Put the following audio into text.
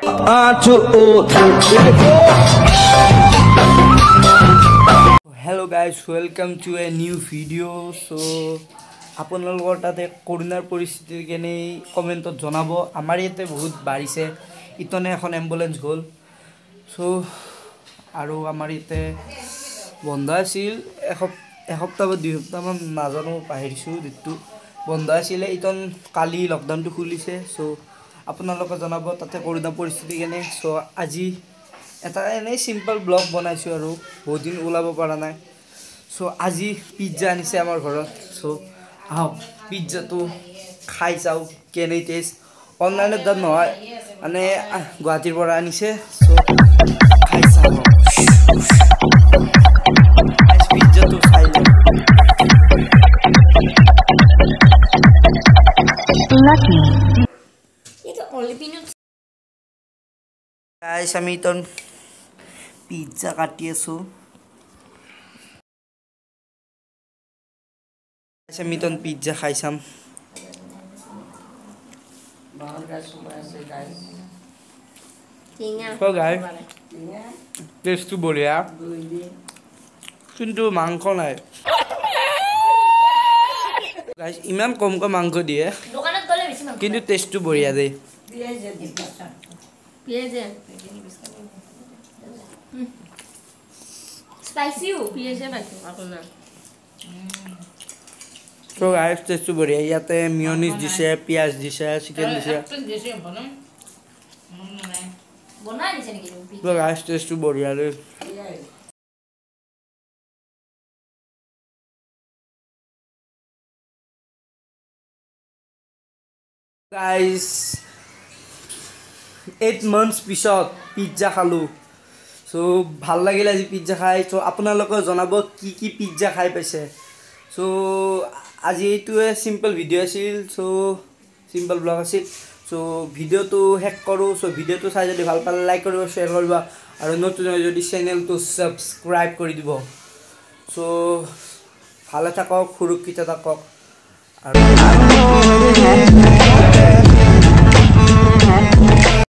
Hello guys, welcome to a new video. So আপোনালোকৰ তাতে কৰোনাৰ পৰিস্থিতি কেনে কমেন্টত জনাব আমাৰ ইয়াতে বহুত বাঢ়িছে ইতনে এখন এম্বুলেন্স গল সো আৰু আমাৰ ইয়াতে বন্ধ আছিল এসপ্তাহ বা দুই সপ্তাহ মান নাজানো পাহৰিছো দিনটো বন্ধ আছিল ইতন কালি লকডাউনটো খুলিছে সো আপোনালোকে জনাব তাতে কৰোনা পৰিস্থিতি কেনে সো আজি এটা এনে সিম্পল ব্লগ বনাইছো আৰু বহুত দিন ওলাব পৰা নাই সো আজি পিজ্জা আনিছে আমাৰ ঘৰত সো আও পিজ্জা তো খাই যাও কেনে টেষ্ট অনলাইনত দাম নহয় মানে গুৱাহাটীৰ পৰা আনিছে সো খাই যাও পিজ্জা তো খাই লও লাকি এটা অনলি পিনাট গাইস আমি তো পিজ্জা কাটি আছো আমি তো পিজ্জা খাইছাম So guys, taste to বঢ়িয়া কিন্তু মাংস নাই guys ইমান কমকৈ মাংস দিয়ে দোকানত গলে বেছি মাংস কিন্তু টেষ্ট to বঢ়িয়া দেই পিয়াজ স্পাইসি পিয়াজ বাকি আপনা So guys, taste to বঢ়িয়া ইয়াতে মিয়োনিজ দিছে পিয়াজ দিছে চিকেন দিছে বনা দিছে নেকি So guys, taste to বঢ়িয়া রে Guys 8 months পিছত পিজ্জা খালো সো ভাল লাগিল আজি পিজ্জা খাই সো আপোনালোকে জনাব কি কি পিজ্জা খাই পাইছে সো আজি এইটোৱে সিম্পল ভিডিও আছিল সো সিম্পল ব্লগ আছিল সো ভিডিওটো হেক কৰো সো ভিডিওটো চাই যদি ভাল পালে লাইক কৰিব শেয়াৰ কৰিব আৰু নতুন যদি চেনেলটো সাবস্ক্ৰাইব কৰি দিব সো ভালে থাকক সুৰক্ষিত থাকক আৰু